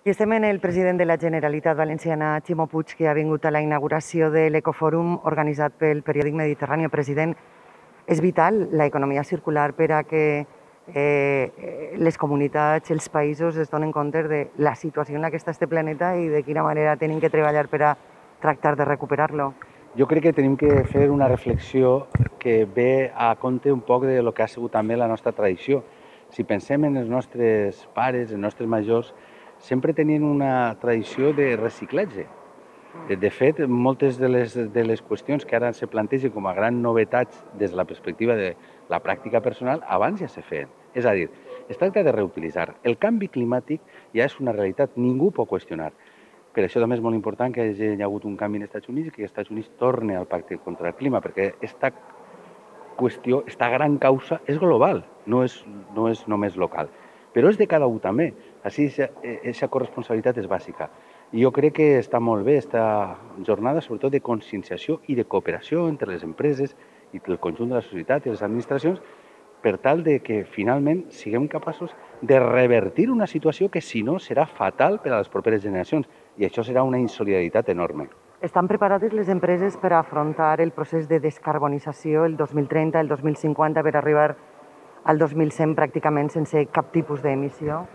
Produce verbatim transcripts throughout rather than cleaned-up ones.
I estem en el president de la Generalitat Valenciana, Ximo Puig, que ha vingut a la inauguració de l'Ecofòrum organitzat pel periòdic Mediterrani. President, és vital l'economia circular per a que eh, les comunitats, els països es donen compte de la situació en la que està este planeta i de quina manera tenim que treballar per a tractar de recuperar-lo. Jo crec que tenim que fer una reflexió que ve a compte un poc de lo que ha sigut també la nostra tradició. Si pensem en els nostres pares, els nostres majors, sempre tenien una tradició de reciclatge. De fet, moltes de les, de les qüestions que ara se plantegen com a grans novetats des de la perspectiva de la pràctica personal, abans ja se feien. És a dir, es tracta de reutilitzar. El canvi climàtic ja és una realitat, ningú pot qüestionar. Per això també és molt important que hi hagi hagut un canvi als Estats Units i que els Estats Units torni al pacte contra el clima, perquè aquesta qüestió, aquesta gran causa és global, no és, no és només local. Però és de cada un també. Així, aquesta corresponsabilitat és bàsica. I jo crec que està molt bé aquesta jornada, sobretot de conscienciació i de cooperació entre les empreses i el conjunt de la societat i les administracions, per tal de que finalment siguem capaços de revertir una situació que, si no, serà fatal per a les properes generacions. I això serà una insolidaritat enorme. Estan preparades les empreses per a afrontar el procés de descarbonització el dos mil trenta, el dos mil cinquanta, per arribar al dos mil cent pràcticament sense cap tipus d'emissió?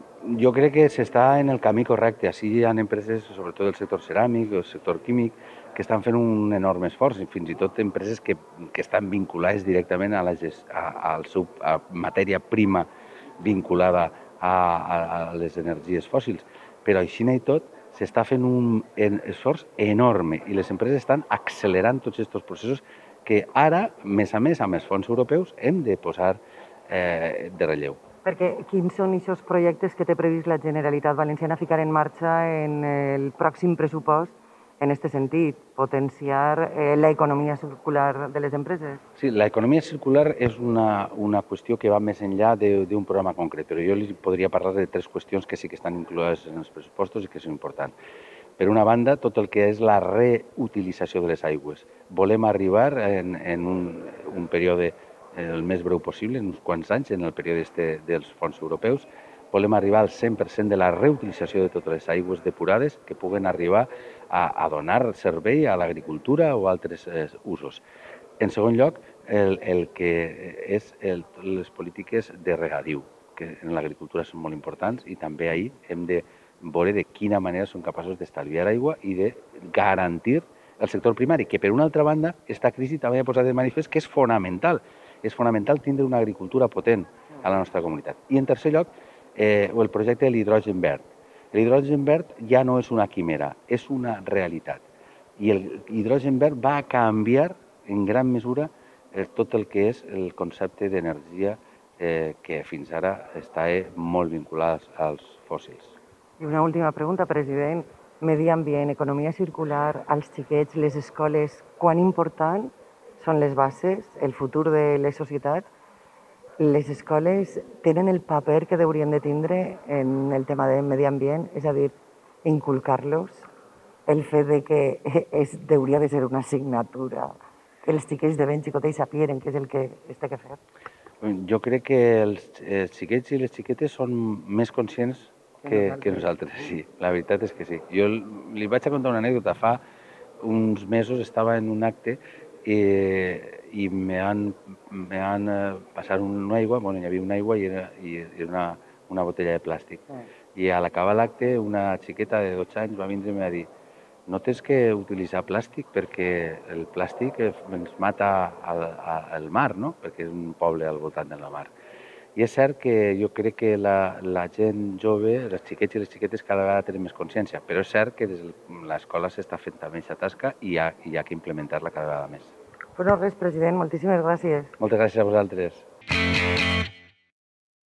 Jo crec que s'està en el camí correcte. Així hi ha empreses, sobretot del sector ceràmic o el sector químic, que estan fent un enorme esforç, i fins i tot empreses que, que estan vinculades directament a la a, a, seu, a matèria prima vinculada a, a, a les energies fòssils. Però així i tot s'està fent un esforç enorme i les empreses estan accelerant tots aquests processos que ara, més a més, amb els fons europeus, hem de posar eh, de relleu. Perquè quins són aquests projectes que té previst la Generalitat Valenciana ficar en marxa en el pròxim pressupost en aquest sentit, potenciar eh, l'economia circular de les empreses? Sí, l'economia circular és una, una qüestió que va més enllà d'un programa concret, però jo li podria parlar de tres qüestions que sí que estan incloses en els pressupostos i que són importants. Per una banda, tot el que és la reutilització de les aigües. Volem arribar en, en un, un període el més breu possible, en uns quants anys, en el període este dels fons europeus, volem arribar al cent per cent de la reutilització de totes les aigües depurades que puguen arribar a, a donar servei a l'agricultura o a altres eh, usos. En segon lloc, el, el que és el, les polítiques de regadiu, que en l'agricultura són molt importants i també ahir hem de veure de quina manera són capaços d'estalviar aigua i de garantir el sector primari, que per una altra banda, aquesta crisi també ha posat de manifest que és fonamental. És fonamental tindre una agricultura potent a la nostra comunitat. I en tercer lloc, eh, el projecte de l'hidrogen verd. L'hidrogen verd ja no és una quimera, és una realitat. I l'hidrogen verd va a canviar en gran mesura eh, tot el que és el concepte d'energia eh, que fins ara està eh, molt vinculat als fòssils. I una última pregunta, president. Medi ambient, economia circular, als xiquets, les escoles, quan important són les bases, el futur de les societats? Les escoles tenen el paper que haurien de tindre en el tema de medi ambient, és a dir, inculcar-los el fet de que és, hauria de ser una assignatura, que els xiquets de ben xicotets sapien què és el que es té que fer. Jo crec que els, els xiquets i les xiquetes són més conscients que, que nosaltres, sí, la veritat és que sí. Jo li vaig a contar una anècdota. Fa uns mesos estava en un acte i, i me han, me han passat una aigua, bueno, hi havia una aigua i era, i era una, una botella de plàstic. I a l'acabar l'acte, una xiqueta de dotze anys va vindre i em va dir: no tens que utilitzar plàstic perquè el plàstic ens mata al, al mar, no? Perquè és un poble al voltant de la mar. I és cert que jo crec que la, la gent jove, els xiquets i les xiquetes, cada vegada tenen més consciència, però és cert que des de l'escola s'està fent també aquesta tasca i hi ha, hi ha que implementar-la cada vegada més. Pues no res, president, moltíssimes gràcies. Moltes gràcies a vosaltres.